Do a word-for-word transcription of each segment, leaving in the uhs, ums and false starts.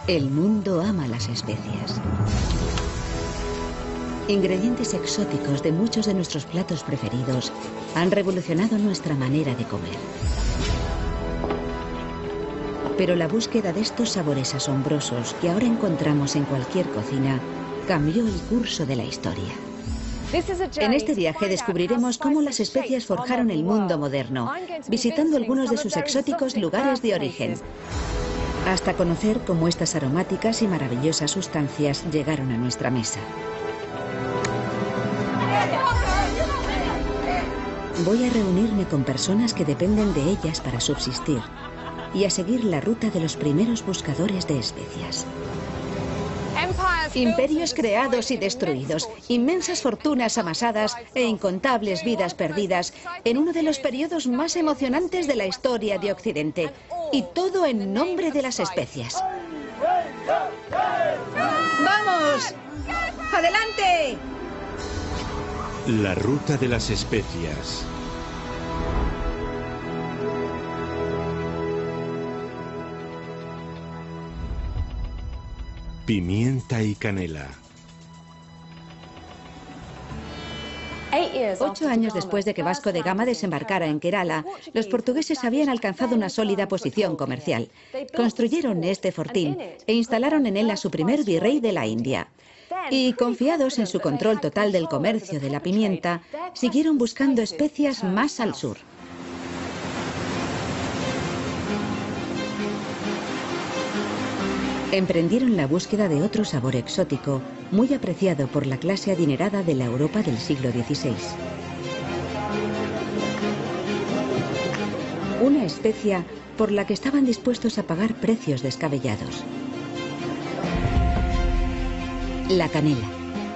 El mundo ama las especias. Ingredientes exóticos de muchos de nuestros platos preferidos han revolucionado nuestra manera de comer. Pero la búsqueda de estos sabores asombrosos que ahora encontramos en cualquier cocina cambió el curso de la historia. En este viaje descubriremos cómo las especias forjaron el mundo moderno, visitando algunos de sus exóticos lugares de origen, hasta conocer cómo estas aromáticas y maravillosas sustancias llegaron a nuestra mesa. Voy a reunirme con personas que dependen de ellas para subsistir y a seguir la ruta de los primeros buscadores de especias. Imperios creados y destruidos, inmensas fortunas amasadas e incontables vidas perdidas en uno de los periodos más emocionantes de la historia de Occidente. Y todo en nombre de las especias. ¡Vamos! ¡Adelante! La ruta de las especias. Pimienta y canela. Ocho años después de que Vasco de Gama desembarcara en Kerala, los portugueses habían alcanzado una sólida posición comercial. Construyeron este fortín e instalaron en él a su primer virrey de la India. Y, confiados en su control total del comercio de la pimienta, siguieron buscando especias más al sur. Emprendieron la búsqueda de otro sabor exótico, muy apreciado por la clase adinerada de la Europa del siglo dieciséis. Una especia por la que estaban dispuestos a pagar precios descabellados. La canela.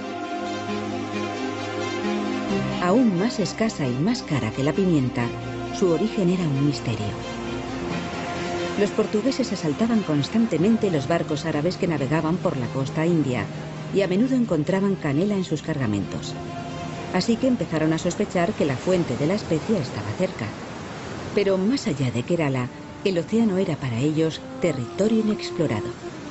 Aún más escasa y más cara que la pimienta, su origen era un misterio. Los portugueses asaltaban constantemente los barcos árabes que navegaban por la costa india y a menudo encontraban canela en sus cargamentos. Así que empezaron a sospechar que la fuente de la especia estaba cerca. Pero más allá de Kerala, el océano era para ellos territorio inexplorado.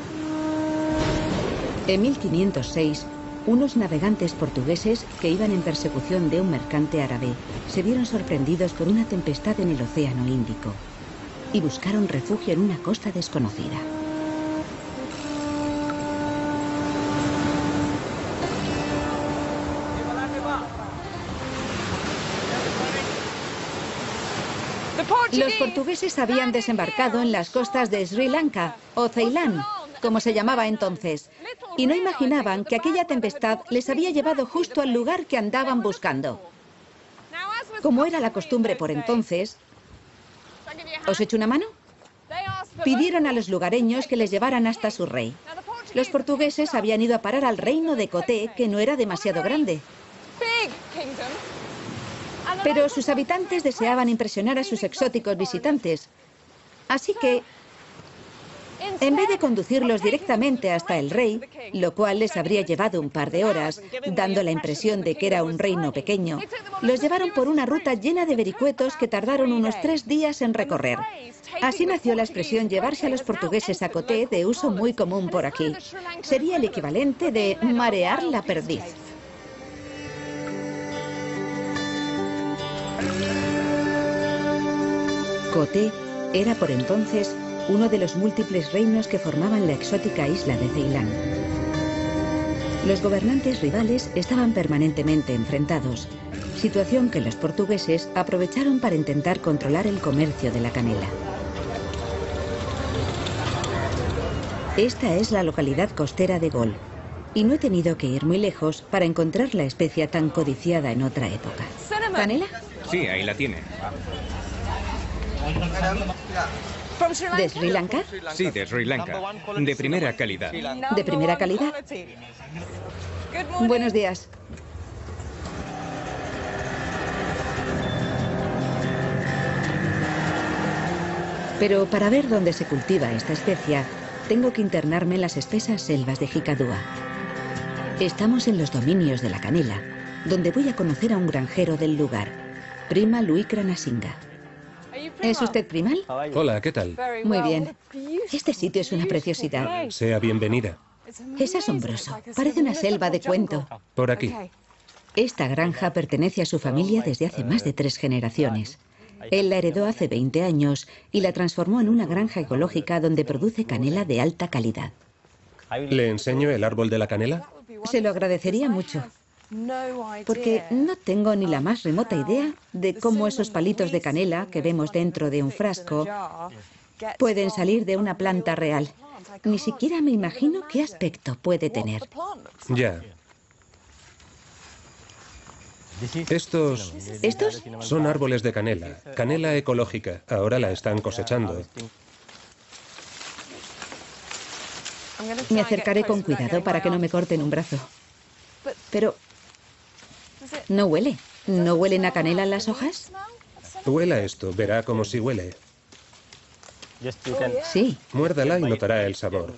En mil quinientos seis, unos navegantes portugueses que iban en persecución de un mercante árabe se vieron sorprendidos por una tempestad en el océano Índico y buscaron refugio en una costa desconocida. Los portugueses habían desembarcado en las costas de Sri Lanka, o Ceilán, como se llamaba entonces, y no imaginaban que aquella tempestad les había llevado justo al lugar que andaban buscando. Como era la costumbre por entonces, ¿os echo una mano? Pidieron a los lugareños que les llevaran hasta su rey. Los portugueses habían ido a parar al reino de Coté, que no era demasiado grande. Pero sus habitantes deseaban impresionar a sus exóticos visitantes. Así que, en vez de conducirlos directamente hasta el rey, lo cual les habría llevado un par de horas, dando la impresión de que era un reino pequeño, los llevaron por una ruta llena de vericuetos que tardaron unos tres días en recorrer. Así nació la expresión llevarse a los portugueses a Coté, de uso muy común por aquí. Sería el equivalente de marear la perdiz. Coté era por entonces uno de los múltiples reinos que formaban la exótica isla de Ceilán. Los gobernantes rivales estaban permanentemente enfrentados, situación que los portugueses aprovecharon para intentar controlar el comercio de la canela. Esta es la localidad costera de Gol, y no he tenido que ir muy lejos para encontrar la especia tan codiciada en otra época. ¿Canela? Sí, ahí la tiene. ¿De Sri Lanka? Sí, de Sri Lanka. De primera calidad. ¿De primera calidad? Buenos días. Pero para ver dónde se cultiva esta especia, tengo que internarme en las espesas selvas de Jicadúa. Estamos en los dominios de la canela, donde voy a conocer a un granjero del lugar, Prima Luikra Nasinga. ¿Es usted Primal? Hola, ¿qué tal? Muy bien. Este sitio es una preciosidad. Sea bienvenida. Es asombroso. Parece una selva de cuento. Por aquí. Esta granja pertenece a su familia desde hace más de tres generaciones. Él la heredó hace veinte años y la transformó en una granja ecológica donde produce canela de alta calidad. ¿Le enseño el árbol de la canela? Se lo agradecería mucho, porque no tengo ni la más remota idea de cómo esos palitos de canela que vemos dentro de un frasco pueden salir de una planta real. Ni siquiera me imagino qué aspecto puede tener. Ya. Estos... ¿Estos? Son árboles de canela. Canela ecológica. Ahora la están cosechando. Me acercaré con cuidado para que no me corten un brazo. Pero... ¿no huele? ¿No huelen a canela las hojas? Huela esto. Verá como si huele. Sí. Muérdala y notará el sabor.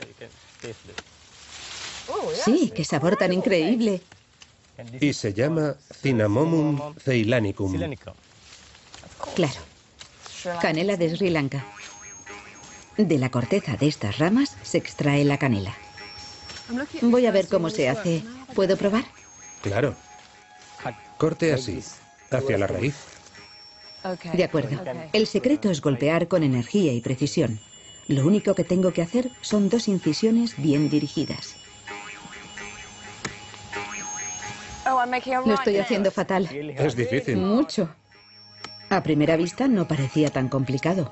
Sí, qué sabor tan increíble. Y se llama Cinnamomum ceylanicum. Claro. Canela de Sri Lanka. De la corteza de estas ramas se extrae la canela. Voy a ver cómo se hace. ¿Puedo probar? Claro. Corte así, hacia la raíz. De acuerdo. El secreto es golpear con energía y precisión. Lo único que tengo que hacer son dos incisiones bien dirigidas. Lo estoy haciendo fatal. Es difícil. Mucho. A primera vista no parecía tan complicado.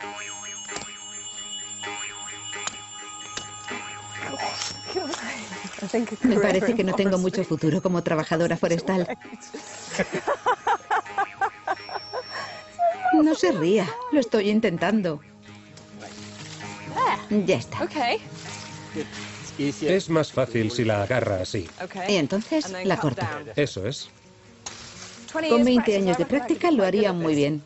Me parece que no tengo mucho futuro como trabajadora forestal. No se ría, lo estoy intentando. Ya está. Es más fácil si la agarra así. Y entonces la corto. Eso es. Con veinte años de práctica lo haría muy bien.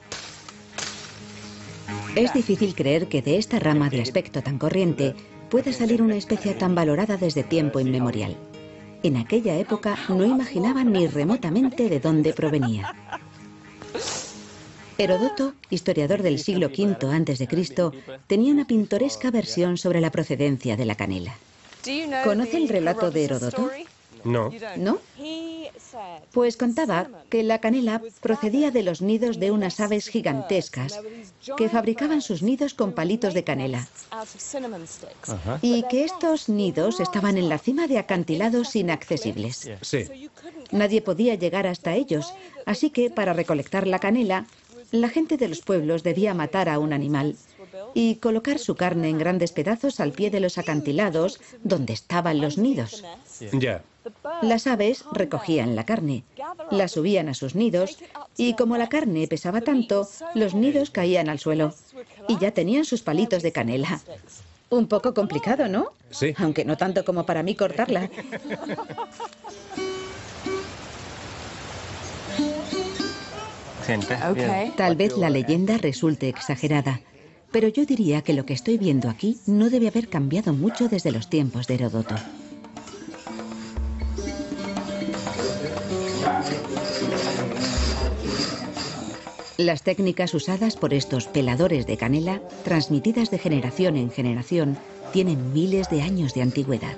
Es difícil creer que de esta rama de aspecto tan corriente pueda salir una especie tan valorada desde tiempo inmemorial. En aquella época no imaginaban ni remotamente de dónde provenía. Heródoto, historiador del siglo quinto antes de Cristo, tenía una pintoresca versión sobre la procedencia de la canela. ¿Conoce el relato de Heródoto? No. ¿No? Pues contaba que la canela procedía de los nidos de unas aves gigantescas que fabricaban sus nidos con palitos de canela. Y que estos nidos estaban en la cima de acantilados inaccesibles. Sí. Nadie podía llegar hasta ellos, así que para recolectar la canela, la gente de los pueblos debía matar a un animal y colocar su carne en grandes pedazos al pie de los acantilados donde estaban los nidos. Ya. Las aves recogían la carne, la subían a sus nidos y como la carne pesaba tanto, los nidos caían al suelo y ya tenían sus palitos de canela. Un poco complicado, ¿no? Sí. Aunque no tanto como para mí cortarla. Tal vez la leyenda resulte exagerada, pero yo diría que lo que estoy viendo aquí no debe haber cambiado mucho desde los tiempos de Heródoto. Las técnicas usadas por estos peladores de canela, transmitidas de generación en generación, tienen miles de años de antigüedad.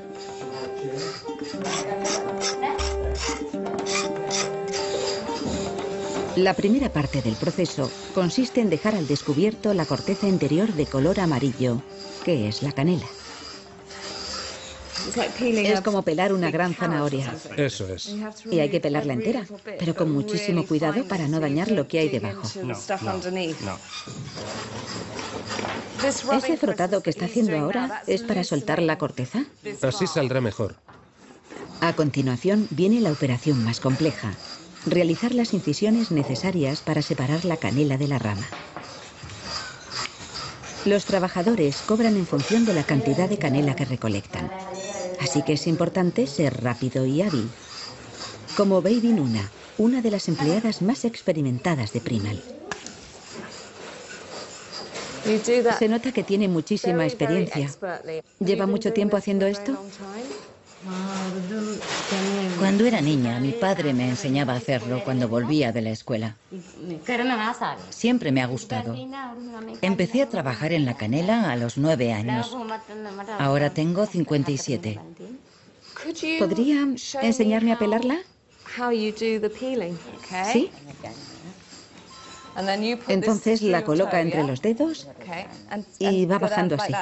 La primera parte del proceso consiste en dejar al descubierto la corteza interior de color amarillo, que es la canela. Es como pelar una gran zanahoria. Eso es. Y hay que pelarla entera, pero con muchísimo cuidado para no dañar lo que hay debajo. ¿Ese frotado que está haciendo ahora es para soltar la corteza? Así saldrá mejor. A continuación viene la operación más compleja. Realizar las incisiones necesarias para separar la canela de la rama. Los trabajadores cobran en función de la cantidad de canela que recolectan. Así que es importante ser rápido y hábil. Como Baby Nuna, una de las empleadas más experimentadas de Primal. Se nota que tiene muchísima experiencia. ¿Lleva mucho tiempo haciendo esto? Cuando era niña, mi padre me enseñaba a hacerlo cuando volvía de la escuela. Siempre me ha gustado. Empecé a trabajar en la canela a los nueve años. Ahora tengo cincuenta y siete. ¿Podría enseñarme a pelarla? ¿Sí? Entonces la coloca entre los dedos y va bajando así.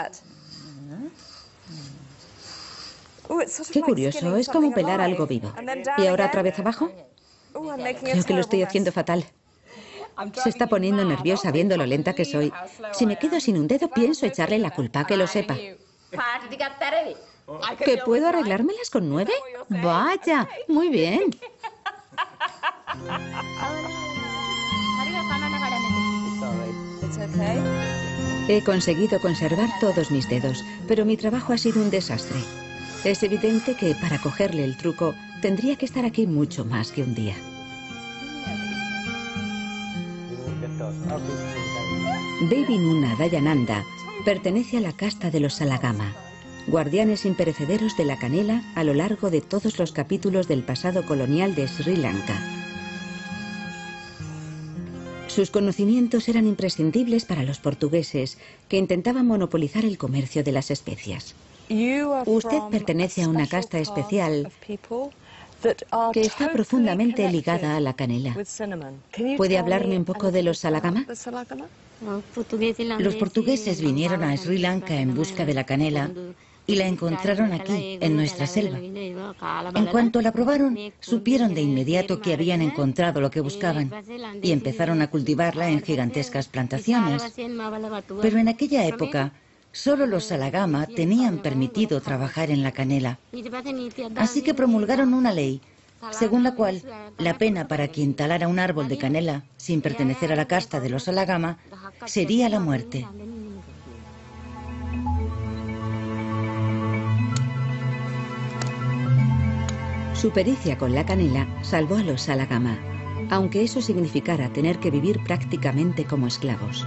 Qué curioso, es como pelar algo vivo. ¿Y ahora otra vez abajo? Creo que lo estoy haciendo fatal. Se está poniendo nerviosa viendo lo lenta que soy. Si me quedo sin un dedo, pienso echarle la culpa, que lo sepa. ¿Que puedo arreglármelas con nueve? Vaya, muy bien. He conseguido conservar todos mis dedos, pero mi trabajo ha sido un desastre. Es evidente que para cogerle el truco tendría que estar aquí mucho más que un día. Baby Nuna Dayananda pertenece a la casta de los Salagama, guardianes imperecederos de la canela a lo largo de todos los capítulos del pasado colonial de Sri Lanka. Sus conocimientos eran imprescindibles para los portugueses, que intentaban monopolizar el comercio de las especias. Usted pertenece a una casta especial que está profundamente ligada a la canela. ¿Puede hablarme un poco de los Salagama? Los portugueses vinieron a Sri Lanka en busca de la canela y la encontraron aquí, en nuestra selva. En cuanto la probaron, supieron de inmediato que habían encontrado lo que buscaban y empezaron a cultivarla en gigantescas plantaciones. Pero en aquella época, solo los Salagama tenían permitido trabajar en la canela. Así que promulgaron una ley, según la cual la pena para quien talara un árbol de canela sin pertenecer a la casta de los Salagama sería la muerte. Su pericia con la canela salvó a los Salagama, aunque eso significara tener que vivir prácticamente como esclavos.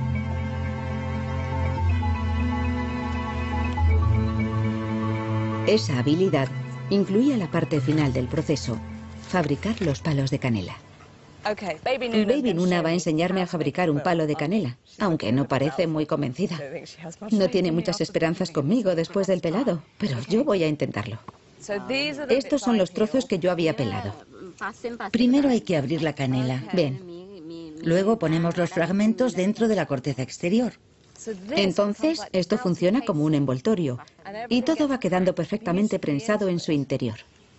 Esa habilidad incluía la parte final del proceso, fabricar los palos de canela. Baby Nuna va a enseñarme a fabricar un palo de canela, aunque no parece muy convencida. No tiene muchas esperanzas conmigo después del pelado, pero yo voy a intentarlo. Estos son los trozos que yo había pelado. Primero hay que abrir la canela. Bien. Luego ponemos los fragmentos dentro de la corteza exterior. Entonces, esto funciona como un envoltorio y todo va quedando perfectamente prensado en su interior.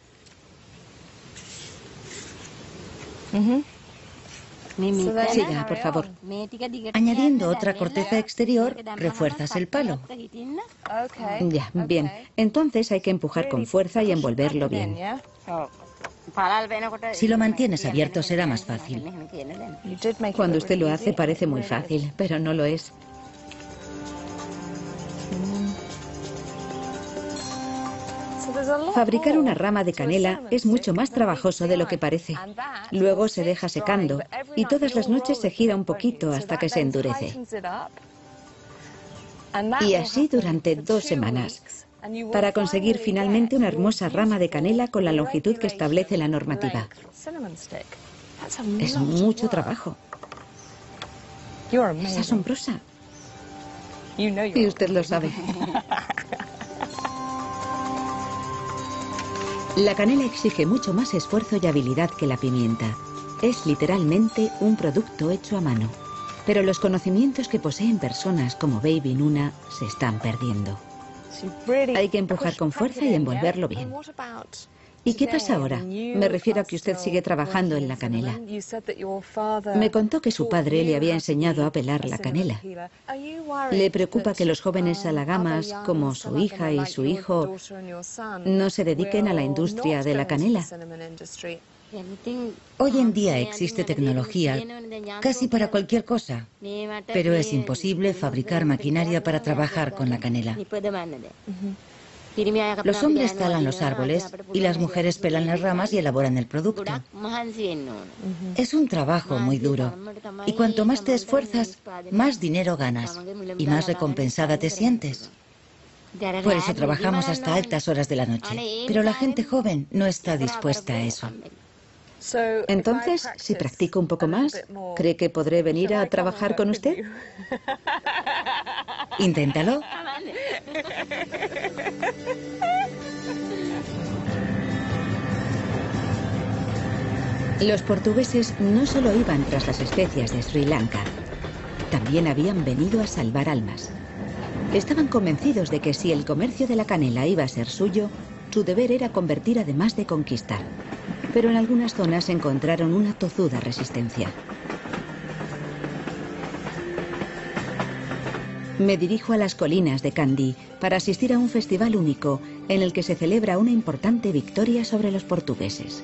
Siga, por favor. Añadiendo otra corteza exterior, refuerzas el palo. Ya, bien. Entonces hay que empujar con fuerza y envolverlo bien. Si lo mantienes abierto será más fácil. Cuando usted lo hace parece muy fácil, pero no lo es. Fabricar una rama de canela es mucho más trabajoso de lo que parece. Luego se deja secando y todas las noches se gira un poquito hasta que se endurece. Y así durante dos semanas, para conseguir finalmente una hermosa rama de canela con la longitud que establece la normativa. Es mucho trabajo. Es asombrosa. Y usted lo sabe. La canela exige mucho más esfuerzo y habilidad que la pimienta. Es literalmente un producto hecho a mano. Pero los conocimientos que poseen personas como Baby Nuna se están perdiendo. Hay que empujar con fuerza y envolverlo bien. ¿Y qué pasa ahora? Me refiero a que usted sigue trabajando en la canela. Me contó que su padre le había enseñado a pelar la canela. ¿Le preocupa que los jóvenes salagamas, como su hija y su hijo, no se dediquen a la industria de la canela? Hoy en día existe tecnología casi para cualquier cosa, pero es imposible fabricar maquinaria para trabajar con la canela. Los hombres talan los árboles y las mujeres pelan las ramas y elaboran el producto. Es un trabajo muy duro y cuanto más te esfuerzas, más dinero ganas y más recompensada te sientes. Por eso trabajamos hasta altas horas de la noche. Pero la gente joven no está dispuesta a eso. Entonces, si practico un poco más, ¿cree que podré venir a trabajar con usted? Inténtalo. Los portugueses no solo iban tras las especias de Sri Lanka, también habían venido a salvar almas. Estaban convencidos de que si el comercio de la canela iba a ser suyo, su deber era convertir además de conquistar. Pero en algunas zonas encontraron una tozuda resistencia. Me dirijo a las colinas de Kandy para asistir a un festival único en el que se celebra una importante victoria sobre los portugueses.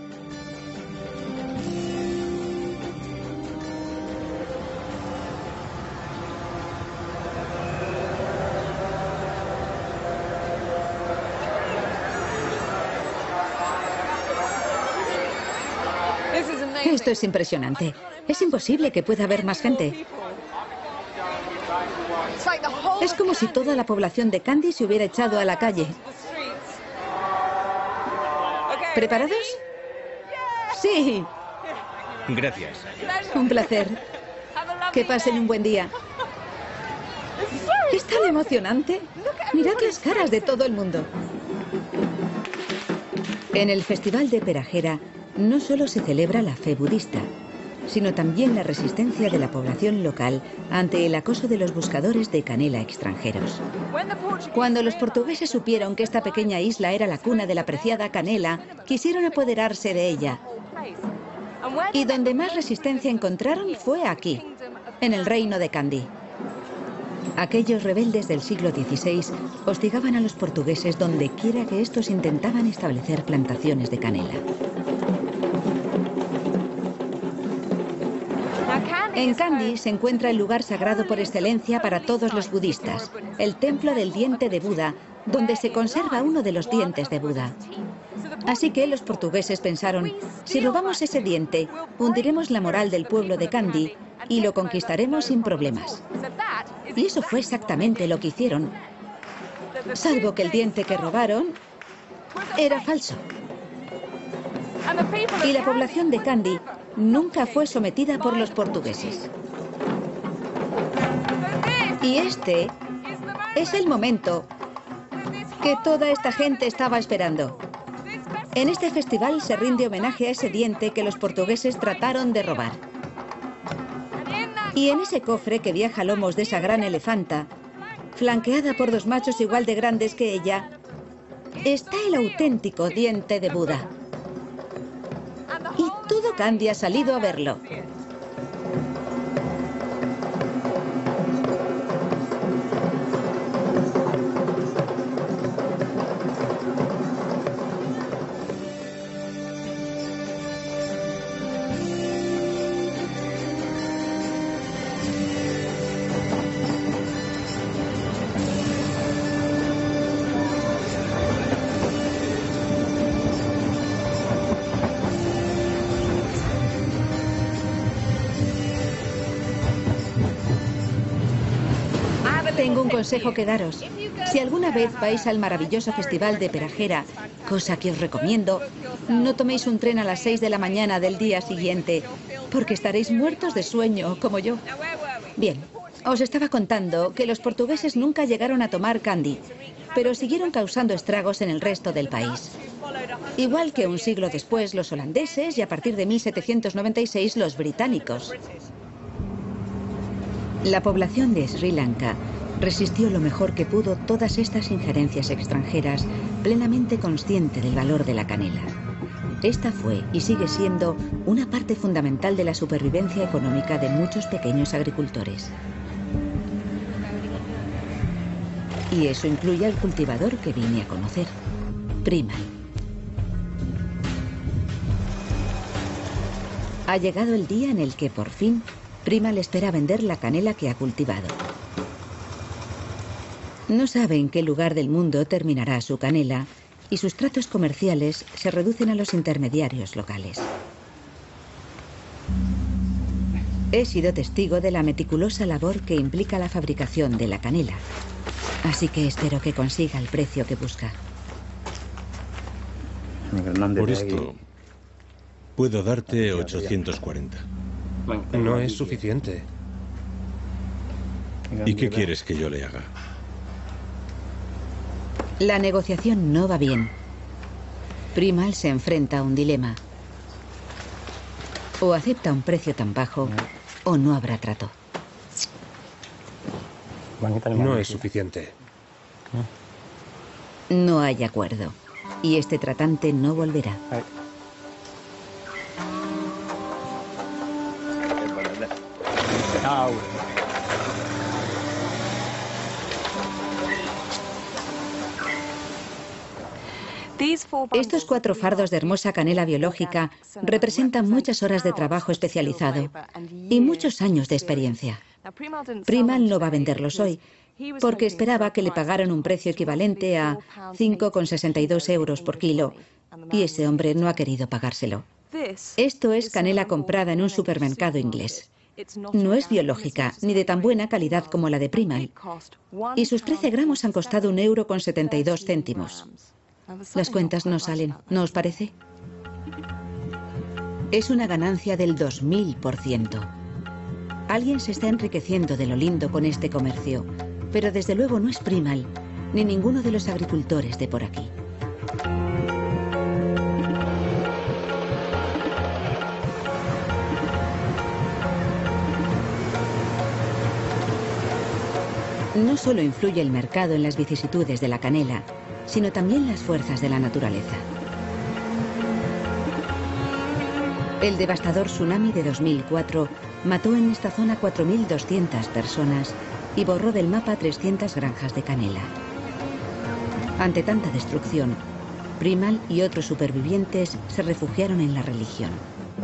Esto es impresionante. Es imposible que pueda haber más gente. Es como si toda la población de Kandy se hubiera echado a la calle. ¿Preparados? ¡Sí! Gracias. Un placer. Que pasen un buen día. Es tan emocionante. Mirad las caras de todo el mundo. En el Festival de Perahera no solo se celebra la fe budista, sino también la resistencia de la población local ante el acoso de los buscadores de canela extranjeros. Cuando los portugueses supieron que esta pequeña isla era la cuna de la preciada canela, quisieron apoderarse de ella. Y donde más resistencia encontraron fue aquí, en el reino de Kandy. Aquellos rebeldes del siglo dieciséis hostigaban a los portugueses donde quiera que estos intentaban establecer plantaciones de canela. En Kandy se encuentra el lugar sagrado por excelencia para todos los budistas, el templo del diente de Buda, donde se conserva uno de los dientes de Buda. Así que los portugueses pensaron, si robamos ese diente, hundiremos la moral del pueblo de Kandy y lo conquistaremos sin problemas. Y eso fue exactamente lo que hicieron, salvo que el diente que robaron era falso. Y la población de Kandy nunca fue sometida por los portugueses. Y este es el momento que toda esta gente estaba esperando. En este festival se rinde homenaje a ese diente que los portugueses trataron de robar. Y en ese cofre que viaja a lomos de esa gran elefanta, flanqueada por dos machos igual de grandes que ella, está el auténtico diente de Buda. Y todo Kandy ha salido a verlo. Tengo un consejo que daros. Si alguna vez vais al maravilloso festival de Perahera, cosa que os recomiendo, no toméis un tren a las seis de la mañana del día siguiente, porque estaréis muertos de sueño, como yo. Bien, os estaba contando que los portugueses nunca llegaron a tomar Kandy, pero siguieron causando estragos en el resto del país. Igual que un siglo después los holandeses y a partir de mil setecientos noventa y seis los británicos. La población de Sri Lanka resistió lo mejor que pudo todas estas injerencias extranjeras, plenamente consciente del valor de la canela. Esta fue y sigue siendo una parte fundamental de la supervivencia económica de muchos pequeños agricultores. Y eso incluye al cultivador que vine a conocer, Primal. Ha llegado el día en el que, por fin, Primal espera vender la canela que ha cultivado. No sabe en qué lugar del mundo terminará su canela y sus tratos comerciales se reducen a los intermediarios locales. He sido testigo de la meticulosa labor que implica la fabricación de la canela. Así que espero que consiga el precio que busca. Por esto, puedo darte ochocientos cuarenta. No es suficiente. ¿Y qué quieres que yo le haga? La negociación no va bien. Primal se enfrenta a un dilema. O acepta un precio tan bajo, o no habrá trato. No es suficiente. No hay acuerdo. Y este tratante no volverá. Estos cuatro fardos de hermosa canela biológica representan muchas horas de trabajo especializado y muchos años de experiencia. Primal no va a venderlos hoy, porque esperaba que le pagaran un precio equivalente a cinco con sesenta y dos euros por kilo, y ese hombre no ha querido pagárselo. Esto es canela comprada en un supermercado inglés. No es biológica, ni de tan buena calidad como la de Primal, y sus trece gramos han costado un euro con setenta y dos céntimos. Las cuentas no salen, ¿no os parece? Es una ganancia del dos mil por ciento. Alguien se está enriqueciendo de lo lindo con este comercio, pero desde luego no es Primal, ni ninguno de los agricultores de por aquí. No solo influye el mercado en las vicisitudes de la canela, sino también las fuerzas de la naturaleza. El devastador tsunami de dos mil cuatro mató en esta zona cuatro mil doscientas personas y borró del mapa trescientas granjas de canela. Ante tanta destrucción, Primal y otros supervivientes se refugiaron en la religión.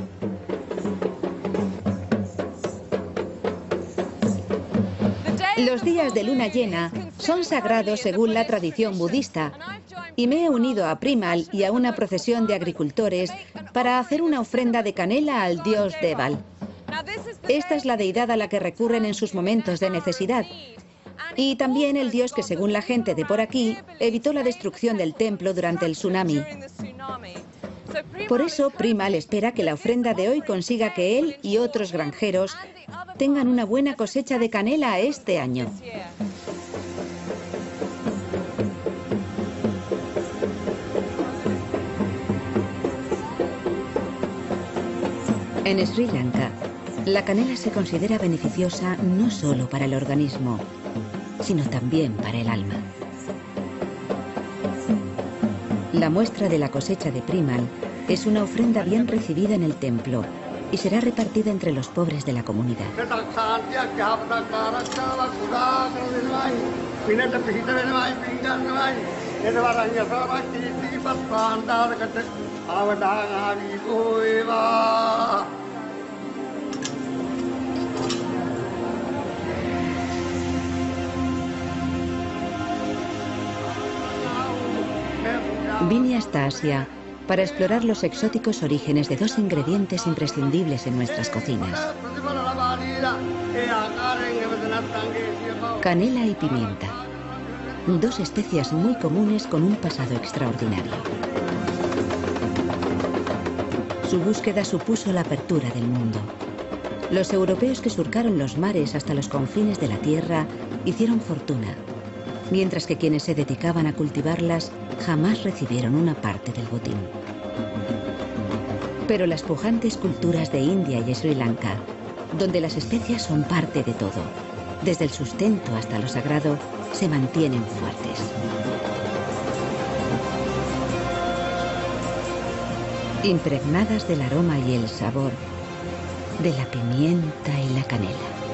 Los días de luna llena son sagrados según la tradición budista, y me he unido a Primal y a una procesión de agricultores para hacer una ofrenda de canela al dios Deval. Esta es la deidad a la que recurren en sus momentos de necesidad, y también el dios que, según la gente de por aquí, evitó la destrucción del templo durante el tsunami. Por eso, Primal espera que la ofrenda de hoy consiga que él y otros granjeros tengan una buena cosecha de canela este año. En Sri Lanka, la canela se considera beneficiosa no solo para el organismo, sino también para el alma. La muestra de la cosecha de Primal es una ofrenda bien recibida en el templo y será repartida entre los pobres de la comunidad. Vine hasta Asia para explorar los exóticos orígenes de dos ingredientes imprescindibles en nuestras cocinas: canela y pimienta, dos especias muy comunes con un pasado extraordinario. Su búsqueda supuso la apertura del mundo. Los europeos que surcaron los mares hasta los confines de la tierra hicieron fortuna, mientras que quienes se dedicaban a cultivarlas jamás recibieron una parte del botín. Pero las pujantes culturas de India y Sri Lanka, donde las especias son parte de todo, desde el sustento hasta lo sagrado, se mantienen fuertes. Impregnadas del aroma y el sabor de la pimienta y la canela.